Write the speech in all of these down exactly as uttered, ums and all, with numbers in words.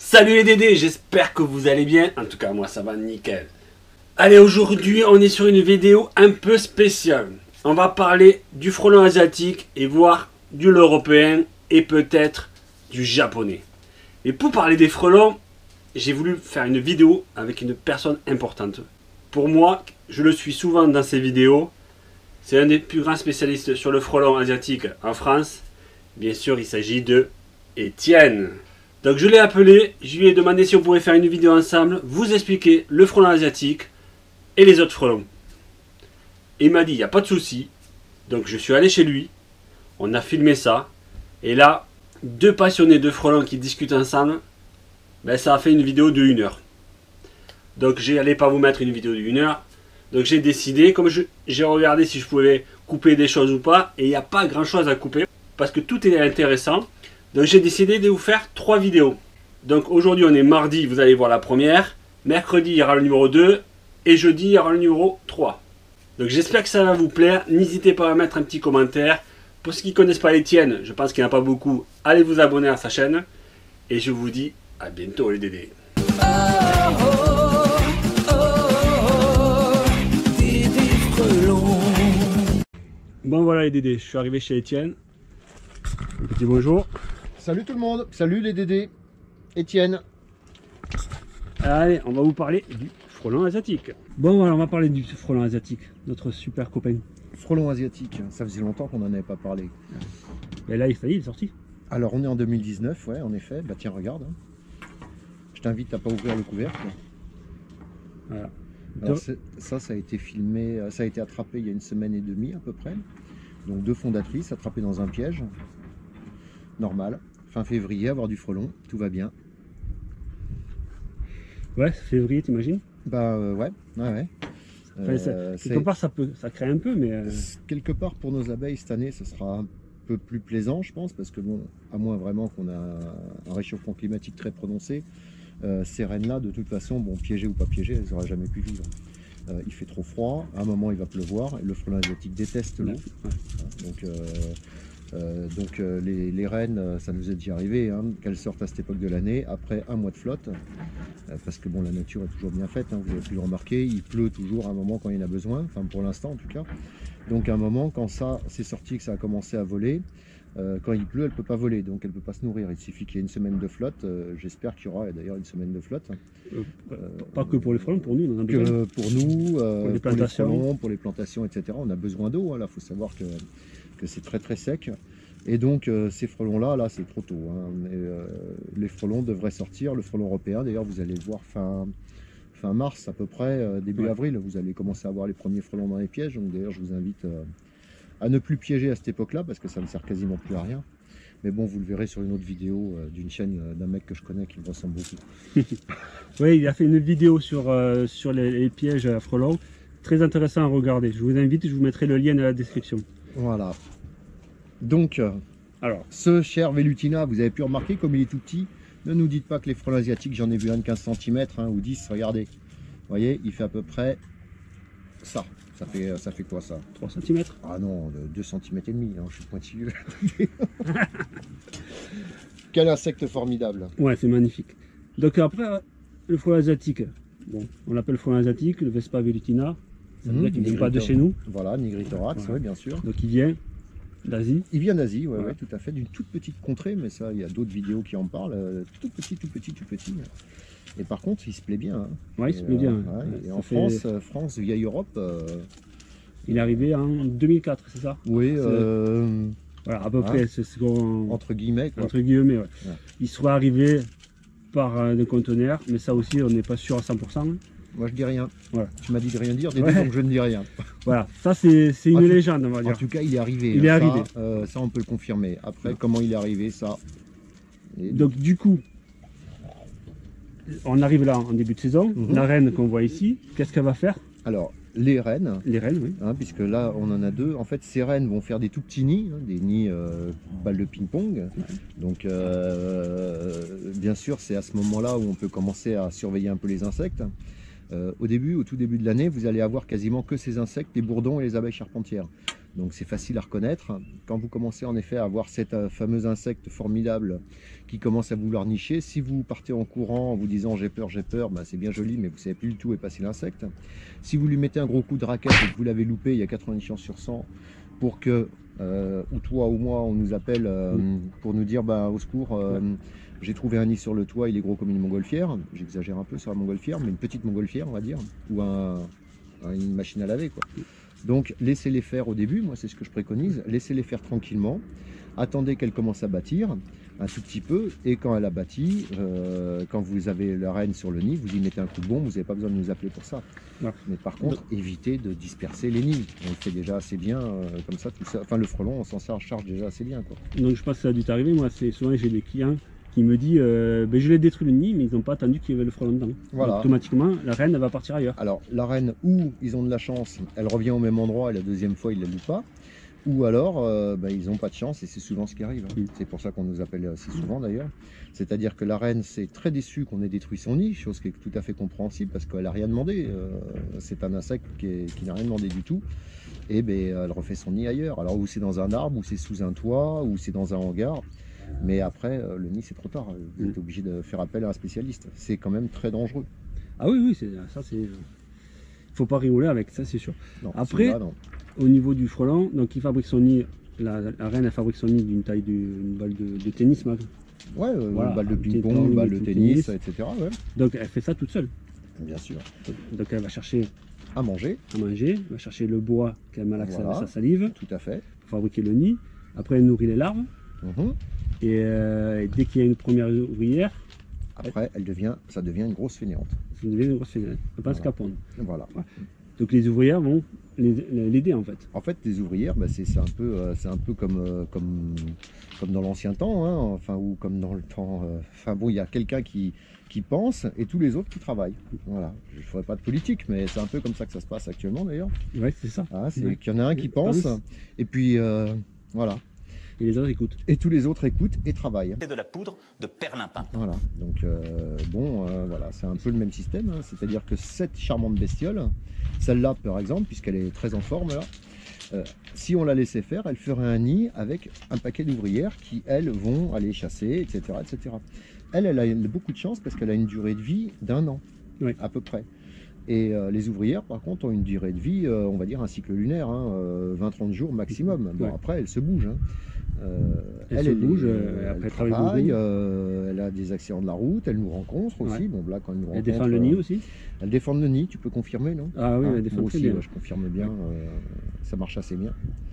Salut les Dédés, j'espère que vous allez bien. En tout cas, moi ça va nickel. Allez, aujourd'hui, on est sur une vidéo un peu spéciale. On va parler du frelon asiatique et voir du européen et peut-être du japonais. Et pour parler des frelons, j'ai voulu faire une vidéo avec une personne importante. Pour moi, je le suis souvent dans ses vidéos. C'est un des plus grands spécialistes sur le frelon asiatique en France. Bien sûr, il s'agit de Étienne. Donc je l'ai appelé, je lui ai demandé si on pouvait faire une vidéo ensemble, vous expliquer le frelon asiatique et les autres frelons. Et il m'a dit, il n'y a pas de souci. Donc je suis allé chez lui, on a filmé ça. Et là, deux passionnés de frelons qui discutent ensemble, ben ça a fait une vidéo de une heure. Donc je n'allais pas vous mettre une vidéo de une heure. Donc j'ai décidé, comme j'ai regardé si je pouvais couper des choses ou pas, et il n'y a pas grand chose à couper, parce que tout est intéressant. Donc j'ai décidé de vous faire trois vidéos. Donc aujourd'hui on est mardi, vous allez voir la première. Mercredi il y aura le numéro deux. Et jeudi il y aura le numéro trois. Donc j'espère que ça va vous plaire. N'hésitez pas à mettre un petit commentaire. Pour ceux qui ne connaissent pas Étienne, je pense qu'il n'y en a pas beaucoup, allez vous abonner à sa chaîne. Et je vous dis à bientôt les Dédés. Oh, oh, oh, oh, Dédé Frelon. Bon voilà les Dédés, je suis arrivé chez Étienne. Un petit bonjour. Salut tout le monde, salut les Dédés, Étienne. Allez, on va vous parler du frelon asiatique. Bon voilà, on va parler du frelon asiatique, notre super copain. Frelon asiatique, ça faisait longtemps qu'on n'en avait pas parlé. Et là, il est sorti. Alors on est en deux mille dix-neuf, ouais, en effet. Bah tiens, regarde. Hein. Je t'invite à pas ouvrir le couvercle. Voilà. Alors ça, ça a été filmé, ça a été attrapé il y a une semaine et demie à peu près. Donc deux fondatrices attrapées dans un piège. Normal. Fin février, avoir du frelon, tout va bien. Ouais, février, t'imagines? Bah euh, ouais, ouais, ouais. Enfin, euh, quelque part, ça, peut, ça crée un peu, mais... Euh... Quelque part, pour nos abeilles, cette année, ce sera un peu plus plaisant, je pense, parce que bon, à moins vraiment qu'on a un réchauffement climatique très prononcé, euh, ces reines-là, de toute façon, bon, piégées ou pas piégées, elles n'auraient jamais pu vivre. Euh, il fait trop froid, à un moment, il va pleuvoir, et le frelon asiatique déteste l'eau. Ouais. Donc... Euh, Euh, donc euh, les, les reines, ça nous est déjà arrivé, hein, qu'elles sortent à cette époque de l'année, après un mois de flotte, euh, parce que bon, la nature est toujours bien faite, hein, vous avez pu le remarquer, il pleut toujours à un moment quand il y en a besoin, enfin pour l'instant en tout cas. Donc à un moment, quand ça c'est sorti, que ça a commencé à voler, euh, quand il pleut, elle ne peut pas voler, donc elle ne peut pas se nourrir. Il suffit qu'il y ait une semaine de flotte, euh, j'espère qu'il y aura d'ailleurs une semaine de flotte. Euh, pas que pour les frelons, pour nous, on en a besoin. Que pour nous, euh, pour les plantations, pour les, frelons, pour les plantations, et cetera. On a besoin d'eau, hein, là, il faut savoir que... que c'est très très sec, et donc euh, ces frelons là là c'est trop tôt, hein. Et, euh, les frelons devraient sortir, le frelon européen d'ailleurs vous allez le voir fin, fin mars à peu près, euh, début ouais. avril, vous allez commencer à voir les premiers frelons dans les pièges, donc d'ailleurs je vous invite euh, à ne plus piéger à cette époque là parce que ça ne sert quasiment plus à rien, mais bon vous le verrez sur une autre vidéo euh, d'une chaîne euh, d'un mec que je connais qui me ressemble beaucoup. Oui, il a fait une vidéo sur, euh, sur les, les pièges à frelons, très intéressant à regarder, je vous invite, je vous mettrai le lien dans la description. Voilà. Donc, alors, ce cher Velutina, vous avez pu remarquer comme il est tout petit. Ne nous dites pas que les frelons asiatiques, j'en ai vu un de quinze centimètres hein, ou dix, regardez. Vous voyez, il fait à peu près ça. Ça fait, ça fait quoi ça? trois centimètres? Ah non, deux centimètres et demi, hein, je suis pointilleux. Quel insecte formidable. Ouais, c'est magnifique. Donc après, le frelon asiatique, bon, on l'appelle frelon asiatique, le Vespa Velutina. Ça veut dire qu'il ne vient pas de chez nous. Voilà, Nigritorax, ouais. Oui, bien sûr. Donc il vient d'Asie. Il vient d'Asie, ouais, ouais. Ouais, tout à fait, d'une toute petite contrée, mais ça, il y a d'autres vidéos qui en parlent. Euh, tout petit, tout petit, tout petit. Et par contre, il se plaît bien. Hein. Ouais, il se plaît bien. Euh, ouais, et en fait... France, euh, France, vieille Europe. Euh... Il est arrivé en deux mille quatre, c'est ça? Oui. Euh... Voilà, à peu près. Hein, c'est ce qu'on... Entre guillemets. Quoi. Entre guillemets, ouais. Ouais. Il serait arrivé par euh, des conteneurs, mais ça aussi, on n'est pas sûr à cent pour cent. Hein. Moi je dis rien. Voilà. Tu m'as dit de rien dire, Dédé, ouais. Donc je ne dis rien. Voilà, ça c'est une en légende on va dire. En tout cas il est arrivé. Il est ça, arrivé. Euh, ça on peut le confirmer. Après ouais. Comment il est arrivé ça. Et... Donc du coup, on arrive là en début de saison. Mm-hmm. La reine qu'on voit ici, qu'est-ce qu'elle va faire? Alors les reines. Les reines, oui. Hein, puisque là on en a deux. En fait ces reines vont faire des tout petits nids, hein, des nids euh, balles de ping-pong. Ouais. Donc euh, bien sûr c'est à ce moment-là où on peut commencer à surveiller un peu les insectes. Euh, au début, au tout début de l'année, vous allez avoir quasiment que ces insectes, les bourdons et les abeilles charpentières. donc c'est facile à reconnaître. Quand vous commencez en effet à avoir cet euh, fameux insecte formidable qui commence à vouloir nicher, si vous partez en courant en vous disant j'ai peur, j'ai peur, ben, c'est bien joli, mais vous savez plus du tout où est passé l'insecte. Si vous lui mettez un gros coup de raquette et que vous l'avez loupé, il y a quatre-vingt-dix chances sur cent pour que, euh, ou toi ou moi, on nous appelle euh, Mm. pour nous dire bah, au secours, euh, Ouais. j'ai trouvé un nid sur le toit, il est gros comme une montgolfière. J'exagère un peu sur la montgolfière, mais une petite montgolfière, on va dire, ou un, un- une machine à laver, quoi. Donc laissez-les faire au début, moi c'est ce que je préconise, laissez-les faire tranquillement, attendez qu'elle commence à bâtir un tout petit peu, et quand elle a bâti, euh, quand vous avez la reine sur le nid, vous y mettez un coup de bombe, vous n'avez pas besoin de nous appeler pour ça. Ouais. Mais par contre, évitez de disperser les nids, on le fait déjà assez bien, euh, comme ça, tout ça. Enfin le frelon, on s'en sert- charge déjà assez bien, quoi. Donc je pense que ça a dû t'arriver, moi c'est souvent j'ai des clients qui me disent euh, ben, je l'ai détruit le nid mais ils n'ont pas attendu qu'il y avait le frelon dedans. Voilà. Donc, automatiquement la reine elle va partir ailleurs. Alors la reine, ou ils ont de la chance, elle revient au même endroit et la deuxième fois ils ne la louent pas, ou alors euh, bah, ils n'ont pas de chance et c'est souvent ce qui arrive. Hein. Mm. C'est pour ça qu'on nous appelle assez souvent d'ailleurs. C'est-à-dire que la reine c'est très déçue qu'on ait détruit son nid, chose qui est tout à fait compréhensible parce qu'elle n'a rien demandé. Euh, c'est un insecte qui, est- qui n'a rien demandé du tout. Et ben, elle refait son nid ailleurs. Alors ou c'est dans un arbre, ou c'est sous un toit, ou c'est dans un hangar. Mais après, euh, le nid c'est trop tard. Vous êtes Mm. obligé de faire appel à un spécialiste. C'est quand même très dangereux. Ah oui oui c'est ça c'est. Faut pas rigoler avec ça c'est sûr. Non, Après, celui-là, non. Au niveau du frelon, donc il fabrique son nid, la, la reine elle fabrique son nid d'une taille d'une balle de, de tennis, Marc. Ouais, euh, Voilà, une balle de un petit ping-pong, temps, une balle un de petit tennis, tennis. et cetera. Ouais, Donc elle fait ça toute seule. bien sûr. Donc elle va chercher À manger, à manger, elle va chercher le bois qu'elle malaxe Voilà. avec sa salive tout à fait. pour fabriquer le nid. Après elle nourrit les larves Mhm. et, euh, et dès qu'il y a une première ouvrière, Après, elle devient, ça devient une grosse fainéante. ça devient une grosse fenêtre. Elle passe Voilà. qu'à pondre. Voilà. Donc les ouvrières vont les- l'aider en fait. En fait, les ouvrières, bah, c'est c'est un peu, euh, c'est un peu comme, euh, comme, comme dans l'ancien temps, hein, enfin, ou comme dans le temps. euh, Enfin bon, il y a quelqu'un qui, qui pense et tous les autres qui travaillent. Voilà. Je ne ferai pas de politique, mais c'est un peu comme ça que ça se passe actuellement d'ailleurs. Ouais c'est ça. Hein, c'est Ouais. qu'il y en a un qui Et- pense, ah et puis euh, voilà. Et les autres écoutent. Et tous les autres écoutent et travaillent. C'est de la poudre de perlimpin. Voilà, donc euh, bon, euh, voilà, c'est un peu le même système, hein. C'est-à-dire que cette charmante bestiole, celle-là par exemple, puisqu'elle est très en forme là, euh, si on la laissait faire, elle ferait un nid avec un paquet d'ouvrières qui, elles, vont aller chasser, et cetera, et cetera. Elle, elle a beaucoup de chance parce qu'elle a une durée de vie d'un an, Oui. à peu près. Et euh, les ouvrières, par contre, ont une durée de vie, euh, on va dire un cycle lunaire, hein, euh, vingt à trente jours maximum. Bon, Ouais. après, elles se bougent. Hein. Euh, Elle se bouge, euh, après, elle elle travaille travaille, beaucoup. euh, elle a des accidents de la route, elle nous rencontre aussi. Ouais. Bon, là, quand elle nous Elle rencontre, défend le nid euh, aussi. elle défend le nid, tu peux confirmer, non? Ah oui, Hein, elle défend moi très aussi, bien. ouais, je confirme bien, euh, ça marche assez bien.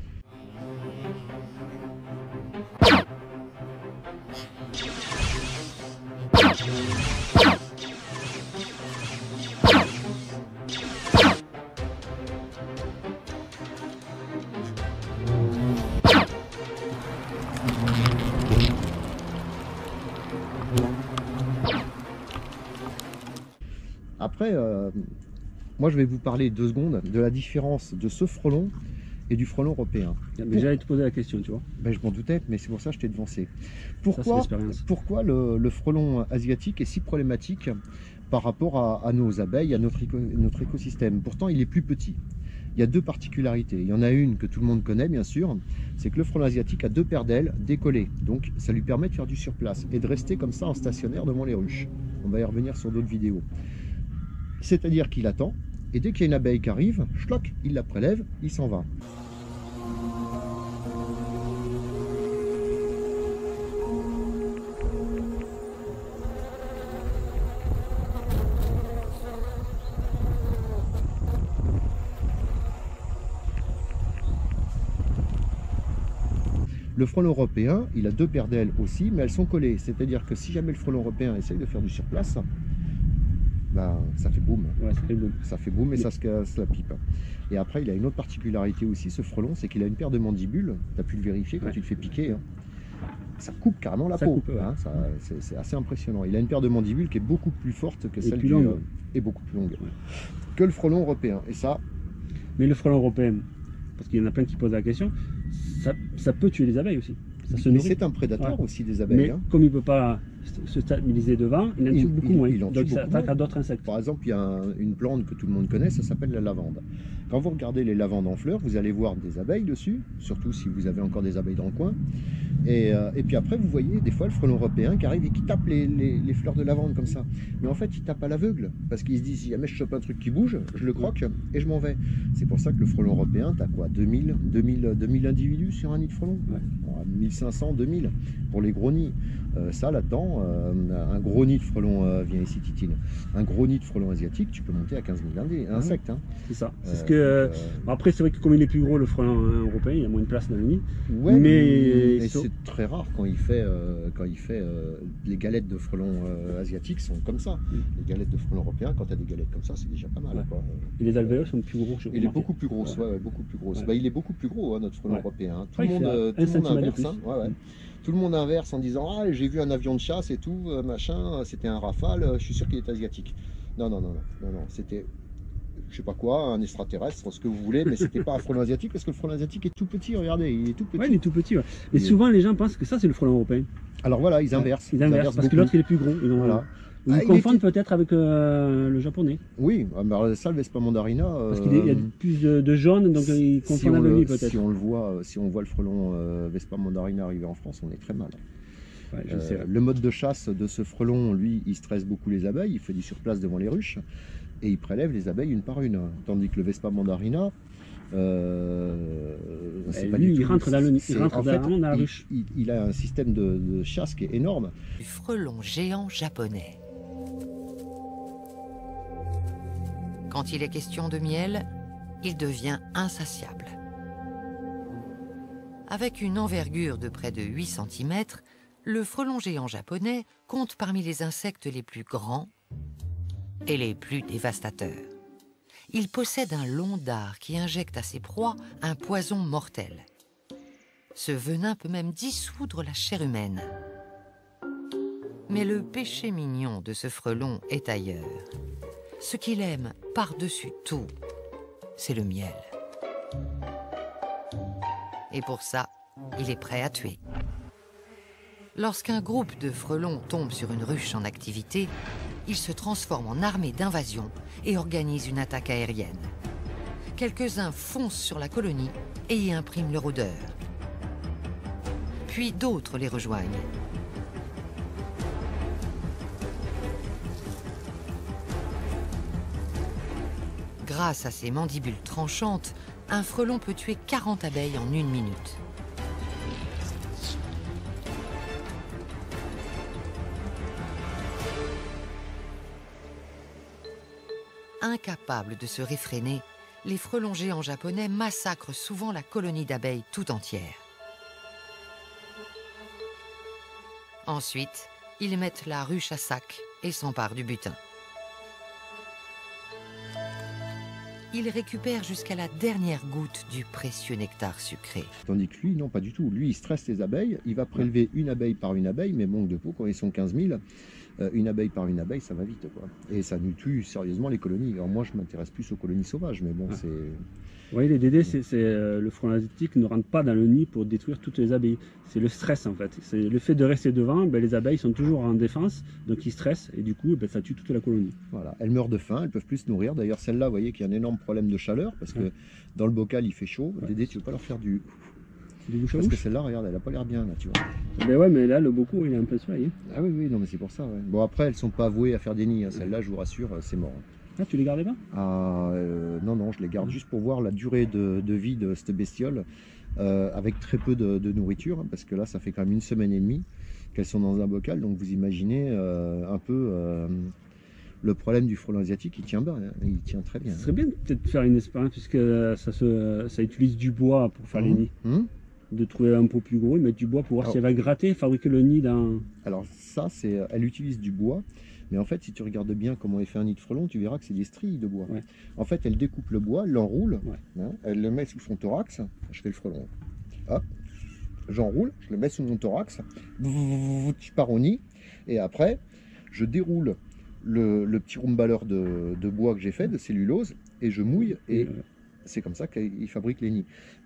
Après, euh, moi je vais vous parler deux secondes de la différence de ce frelon et du frelon européen. Mais j'allais te poser la question, tu vois. Ben, je m'en doutais, mais c'est pour ça que je t'ai devancé. Ça, c'est Pourquoi, l'expérience. pourquoi le, le frelon asiatique est si problématique par rapport à, à nos abeilles, à notre, éco- notre écosystème? Pourtant, il est plus petit. Il y a deux particularités. Il y en a une que tout le monde connaît, bien sûr, c'est que le frelon asiatique a deux paires d'ailes décollées. Donc, ça lui permet de faire du surplace et de rester comme ça en stationnaire devant les ruches. On va y revenir sur d'autres vidéos. C'est-à-dire qu'il attend, et dès qu'il y a une abeille qui arrive, schlock, il la prélève, il s'en va. Le frelon européen, il a deux paires d'ailes aussi, mais elles sont collées. C'est-à-dire que si jamais le frelon européen essaye de faire du surplace, ben, ça fait boum. Ouais, ça fait boum. Ça fait boum et ça se casse la pipe. Et après, il a une autre particularité aussi, ce frelon, c'est qu'il a une paire de mandibules. Tu as pu le vérifier quand Ouais. tu le fais piquer. Hein. Ça coupe carrément la Ça peau. coupe, ouais. hein. Ça- c'est c'est assez impressionnant. Il a une paire de mandibules qui est beaucoup plus forte que Et celle plus du, longue. euh, et beaucoup plus longue que le frelon européen. Et ça, Mais le frelon européen, parce qu'il y en a plein qui posent la question, ça, ça peut tuer les abeilles aussi. Ça se mais nourrit. c'est un prédateur Ouais. aussi des abeilles. Mais hein. comme il ne peut pas se stabiliser devant, il en tue Il- beaucoup il- moins. il en tue Donc ça beaucoup attaque moins. à d'autres insectes. Par exemple, il y a un- une plante que tout le monde connaît, ça s'appelle la lavande. Quand vous regardez les lavandes en fleurs, vous allez voir des abeilles dessus, surtout si vous avez encore des abeilles dans le coin. Et, euh, et puis après, vous voyez des fois le frelon européen qui arrive et qui tape les, les- les fleurs de lavande comme ça. Mais en fait, il tape à l'aveugle, parce qu'il se dit, si jamais je chope un truc qui bouge, je le croque et je m'en vais. C'est pour ça que le frelon européen, tu as quoi, deux mille, deux mille, deux mille individus sur un nid de frelon, Ouais. Bon, mille cinq cents, deux mille pour les gros nids. Euh, ça, là-dedans, euh, un gros nid de frelon, euh, viens ici Titine, un gros nid de frelon asiatique, tu peux monter à quinze mille indés- insectes. Hein. C'est ça. C'est Euh, ce que... donc, euh, Bon, après, c'est vrai que comme il est plus gros, le frelon hein, européen, il y a moins de place dans le nid. Ouais, mais mais ils sont- c'est très rare quand il fait, euh, quand il fait euh, les galettes de frelons euh, asiatiques sont comme ça. Mm. Les galettes de frelons européens, quand tu as des galettes comme ça, c'est déjà pas mal. Ouais. Quoi. Et les alvéoles sont plus gros. j'ai Il est remarqué. beaucoup plus gros, ouais. Ouais, beaucoup plus gros. Ouais. Bah, il est beaucoup plus gros, hein, notre frelon Ouais. européen. hein. Tout, Ouais, le il monde, fait euh, un tout le monde centimètre de inverse. plus. hein. Ouais, ouais. Tout le monde inverse en disant ah j'ai vu un avion de chasse et tout euh, machin, c'était un Rafale, euh, je suis sûr qu'il est asiatique. Non non non non non non, c'était je sais pas quoi, un extraterrestre, ce que vous voulez, mais c'était pas un frelon asiatique parce que le frelon asiatique est tout petit. Regardez, il est tout petit. Ouais, il est tout petit. Ouais. Et Il est- souvent, les gens pensent que ça, c'est le frelon européen. Alors voilà, ils inversent. Ils inversent parce que beaucoup. l'autre, il est plus gros. Ils, ont- Voilà. ils Ah, le il confondent était- peut-être avec euh, le japonais. Oui, ah, mais alors, ça, le Vespa Mandarina. Parce euh, qu'il est- il y a plus de, de jaune, donc ils si confondent on, avec le, lui peut-être. si on le voit, euh, si on voit le frelon euh, Vespa Mandarina arriver en France, on est très mal. Ouais, je Euh, sais. le mode de chasse de ce frelon, lui, il stresse beaucoup les abeilles, il fait du surplace devant les ruches et il prélève les abeilles une par une. Tandis que le Vespa Mandarina, euh, c'est Et pas lui, du il tout- rentre dans le nid, il c'est- rentre en fait, vraiment dans la il- ruche. Il, il a un système de, de chasse qui est énorme. Du frelon géant japonais. Quand il est question de miel, il devient insatiable. Avec une envergure de près de huit centimètres, le frelon géant japonais compte parmi les insectes les plus grands et les plus dévastateurs. Il possède un long dard qui injecte à ses proies un poison mortel. Ce venin peut même dissoudre la chair humaine. Mais le péché mignon de ce frelon est ailleurs. Ce qu'il aime par-dessus tout, c'est le miel. Et pour ça, il est prêt à tuer. Lorsqu'un groupe de frelons tombe sur une ruche en activité, il se transforme en armée d'invasion et organise une attaque aérienne. Quelques-uns foncent sur la colonie et y impriment leur odeur. Puis d'autres les rejoignent. Grâce à ses mandibules tranchantes, un frelon peut tuer quarante abeilles en une minute. Incapables de se réfréner, les frelons géants japonais massacrent souvent la colonie d'abeilles tout entière. Ensuite, ils mettent la ruche à sac et s'emparent du butin. Ils récupèrent jusqu'à la dernière goutte du précieux nectar sucré. Tandis que lui, non, pas du tout. Lui, il stresse les abeilles, il va prélever une abeille par une abeille, mais manque de peau, quand ils sont quinze mille, euh, une abeille par une abeille, ça va vite, quoi. Et ça nous tue sérieusement les colonies. Alors moi, je m'intéresse plus aux colonies sauvages, mais bon, Ah. c'est... Oui, les Dédés, c'est c'est, euh, le frelon asiatique ne rentre pas dans le nid pour détruire toutes les abeilles. C'est le stress en fait. C'est le fait de rester devant, ben, les abeilles sont toujours en défense, donc ils stressent et du coup ben, ça tue toute la colonie. Voilà, elles meurent de faim, elles peuvent plus se nourrir. D'ailleurs, celle-là, vous voyez qu'il y a un énorme problème de chaleur, parce que Ouais. dans le bocal, il fait chaud. Ouais. Dédé, tu veux pas leur faire du... Du bouche à Parce que bouche. celle-là, regarde, elle a pas l'air bien, là, tu vois. Ben ouais, mais là le beaucoup il est un peu soleil. Ah oui, oui, non, mais c'est pour ça, ouais. Bon, après, elles sont pas vouées à faire des nids, hein. Celle-là, je vous rassure, c'est mort. Ah, tu les gardais pas? Ah, euh, non, non, je les garde juste pour voir la durée de, de vie de cette bestiole, euh, avec très peu de, de nourriture, hein, parce que là, ça fait quand même une semaine et demie qu'elles sont dans un bocal, donc vous imaginez euh, un peu euh, le problème du frelon asiatique, il tient bien, hein, il tient très bien. Ce serait bien de peut-être faire une expérience puisque ça, se, ça utilise du bois pour faire les Mhm. nids. Hum De trouver un pot plus gros et mettre du bois pour voir Alors- si elle va gratter, fabriquer le nid dans... Alors ça, c'est, elle utilise du bois, mais en fait, si tu regardes bien comment elle fait un nid de frelon, tu verras que c'est des stries de bois. Ouais. En fait, elle découpe le bois, elle l'enroule, Ouais. hein, elle le met sous son thorax, je fais le frelon, hop, j'enroule, je le mets sous mon thorax, je pars au nid, et après, je déroule le, le petit rumballeur de, de bois que j'ai fait, de cellulose, et je mouille, et Euh, c'est comme ça qu'il fabrique les nids.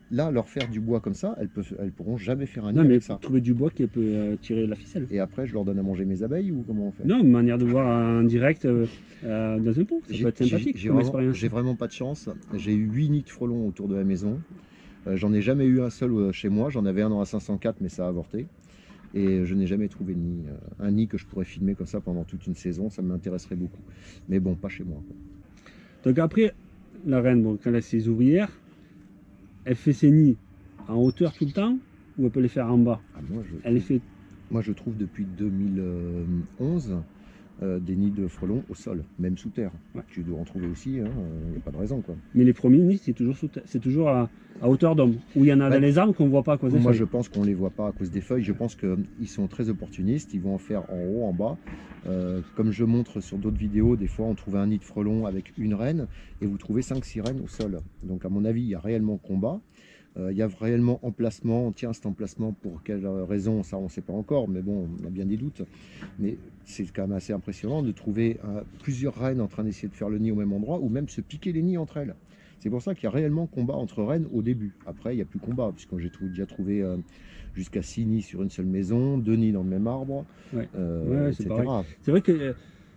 là, leur faire du bois comme ça, elles peuvent, elles pourront jamais faire un nid Non, mais avec ça. trouver du bois qui peut euh, tirer la ficelle. Et après, je leur donne à manger mes abeilles ou comment on fait? Non, une manière de voir en direct euh, euh, dans un pot, ça J'ai- peut être j'ai- sympathique J'ai comme vraiment, expérience. j'ai vraiment pas de chance. J'ai eu huit nids de frelons autour de la maison. Euh, j'en ai jamais eu un seul euh, chez moi. J'en avais un dans la cinq cent quatre, mais ça a avorté. Et je n'ai jamais trouvé de nid. Euh, un nid que je pourrais filmer comme ça pendant toute une saison, ça m'intéresserait beaucoup. Mais bon, pas chez moi, quoi. Donc après, la reine, bon, quand elle a ses ouvrières, elle fait ses nids en hauteur tout le temps ou elle peut les faire en bas? Ah, moi, je, Elle les fait. moi, je trouve depuis deux mille onze euh, des nids de frelons au sol, même sous terre. Ouais. Tu dois en trouver aussi, il n'y a pas de raison, quoi. Mais les premiers nids, c'est toujours, sous terre- c'est toujours à, à hauteur d'homme. Où il y en a Ouais. dans les arbres qu'on ne voit pas à cause des Moi, feuilles. je pense qu'on ne les voit pas à cause des feuilles. Je pense qu'ils sont très opportunistes. Ils vont en faire en haut, en bas. Euh, comme je montre sur d'autres vidéos, des fois, on trouve un nid de frelons avec une reine et vous trouvez cinq six reines au sol. Donc, à mon avis, il y a réellement combat. Euh, il y a réellement emplacement. Tiens, cet emplacement, pour quelle raison, ça, on ne sait pas encore. Mais bon, on a bien des doutes. Mais c'est quand même assez impressionnant de trouver euh, plusieurs reines en train d'essayer de faire le nid au même endroit ou même se piquer les nids entre elles. C'est pour ça qu'il y a réellement combat entre reines au début. Après, il n'y a plus combat, puisque j'ai trou- déjà trouvé euh, jusqu'à six nids sur une seule maison, deux nids dans le même arbre, Ouais. euh, Ouais, ouais, c'est et cetera. pareil. C'est vrai que euh,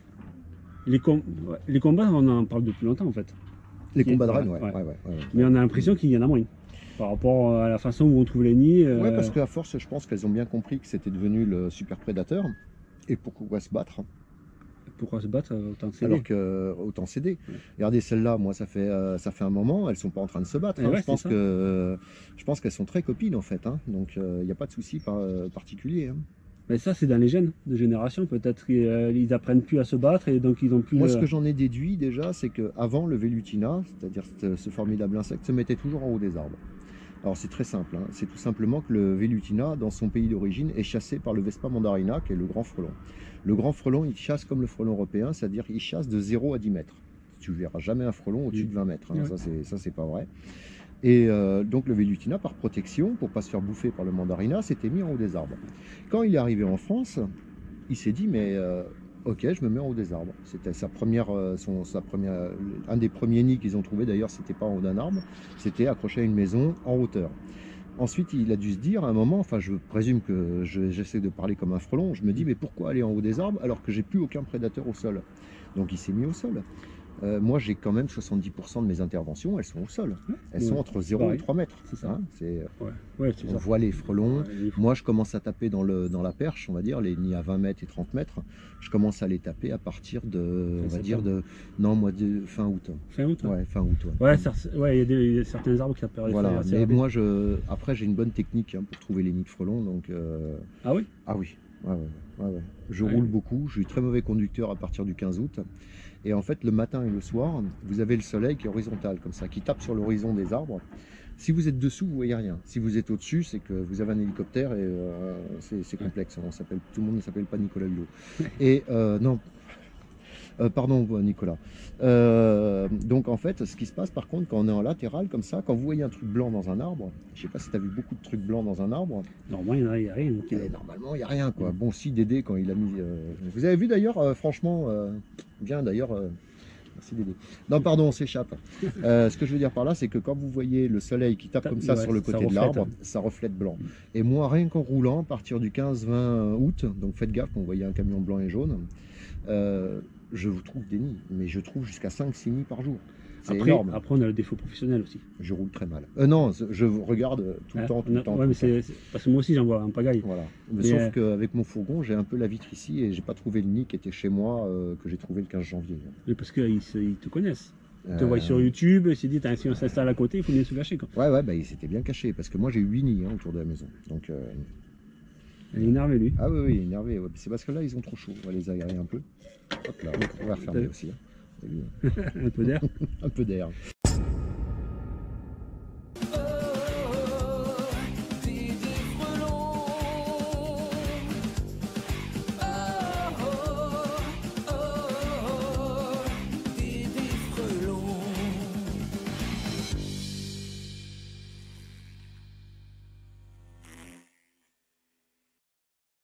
les, com- ouais, les combats, on en parle depuis longtemps en fait. Les Qui- combats de reines, ouais. ouais. ouais, ouais, ouais, ouais. Mais on a l'impression qu'il y en a moins. Par rapport à la façon où on trouve les nids. euh, Ouais, parce qu'à force, je pense qu'elles ont bien compris que c'était devenu le super prédateur. Et pourquoi se battre? Pourquoi se battre euh, autant de céder? Alors que euh, autant céder. Ouais. Regardez celle-là, moi ça fait euh, ça fait un moment, elles sont pas en train de se battre. Eh hein. ouais, je c'est pense ça. que euh, je pense qu'elles sont très copines en fait. Hein. Donc il n'y a pas de souci par- euh, particulier. Hein. Mais ça, c'est dans les gènes de génération. Peut-être qu'ils euh, ils apprennent plus à se battre et donc ils ont plus. Moi, ce euh, que j'en ai déduit déjà, c'est qu'avant, le Velutina, c'est-à-dire ce, ce formidable insecte, se mettait toujours en haut des arbres. Alors c'est très simple, hein. C'est tout simplement que le Velutina, dans son pays d'origine, est chassé par le Vespa mandarina, qui est le grand frelon. Le grand frelon, il chasse comme le frelon européen, c'est-à-dire qu'il chasse de zéro à dix mètres. Tu ne verras jamais un frelon au-dessus de vingt mètres, hein. Ouais. Ça, c'est, ça c'est pas vrai. Et euh, donc le Velutina, par protection, pour ne pas se faire bouffer par le mandarina, s'était mis en haut des arbres. Quand il est arrivé en France, il s'est dit, mais euh, ok, je me mets en haut des arbres. C'était sa première, euh, son, sa première, un des premiers nids qu'ils ont trouvé, d'ailleurs, c'était pas en haut d'un arbre, c'était accroché à une maison en hauteur. Ensuite, il a dû se dire à un moment, enfin je présume que je- j'essaie de parler comme un frelon, je me dis, mais pourquoi aller en haut des arbres alors que j'ai plus aucun prédateur au sol? Donc il s'est mis au sol. Euh, moi, j'ai quand même soixante-dix pour cent de mes interventions, elles sont au sol. Elles Ouais, sont entre zéro pareil. et trois mètres. C'est ça. Hein, c'est- Ouais, ouais, c'est on ça. voit les frelons. Ouais, il faut- Moi, je commence à taper dans, le, dans la perche, on va dire, les nids à vingt mètres et trente mètres. Je commence à les taper à partir de, on va Fin dire, de, non, moi, de fin août. Fin août. Ouais, Ouais, fin août. Ouais. ouais, ça- ouais, il y a des- il y a certains arbres qui apparaissent. Voilà, assez mais rapide. moi, je, après, j'ai une bonne technique hein, pour trouver les nids de frelons, donc, euh, Ah oui. ah oui, ouais, ouais, ouais, ouais. Je Ouais. roule beaucoup, je suis très mauvais conducteur à partir du quinze août. Et en fait, le matin et le soir, vous avez le soleil qui est horizontal, comme ça, qui tape sur l'horizon des arbres. Si vous êtes dessous, vous voyez rien. Si vous êtes au-dessus, c'est que vous avez un hélicoptère et euh, c'est c'est complexe. On s'appelle, tout le monde ne s'appelle pas Nicolas Hulot. Et euh, non, euh, pardon Nicolas. Euh, donc en fait, ce qui se passe par contre, quand on est en latéral comme ça, quand vous voyez un truc blanc dans un arbre, je sais pas si tu as vu beaucoup de trucs blancs dans un arbre, Normalement, il n'y a, il y a rien. qui- et normalement, il n'y a rien, quoi. Bon, si Dédé, quand il a mis... euh, Vous avez vu, d'ailleurs, euh, franchement, euh, bien, d'ailleurs... euh, Merci, Dédé. Non, pardon, on s'échappe. Euh, ce que je veux dire par là, c'est que quand vous voyez le soleil qui tape Tape, comme ça ouais, sur le ça côté de reflète. l'arbre, ça reflète blanc. Et moi, rien qu'en roulant, à partir du quinze vingt août, donc faites gaffe quand vous voyez un camion blanc et jaune, euh, je vous trouve des nids. Mais je trouve jusqu'à cinq six nids par jour. C'est Après, énorme. après, on a le défaut professionnel aussi. Je roule très mal. Euh, non, je regarde tout le Hein, temps, tout on a- le temps. ouais, tout mais le temps. c'est c'est- parce que moi aussi, j'en vois en pagaille. Voilà. Mais Mais, sauf euh, qu'avec mon fourgon, j'ai un peu la vitre ici et j'ai pas trouvé le nid qui était chez moi, euh, que j'ai trouvé le quinze janvier. Mais parce qu'ils se- ils te connaissent. Ils te Euh, voient sur YouTube, ils se disent, Tiens, si on s'installe à côté, il faut bien se lâcher. Quoi. Ouais, ouais, bah, il s'était bien caché parce que moi j'ai eu huit nids hein, autour de la maison. Donc, euh, Il est énervé, lui. ah oui, oui, énervé. Ouais. C'est parce que là ils ont trop chaud. On va les aérer un peu. Hop là, on va refermer aussi. Hein. T'as vu, hein. Un peu d'air. Un peu d'air.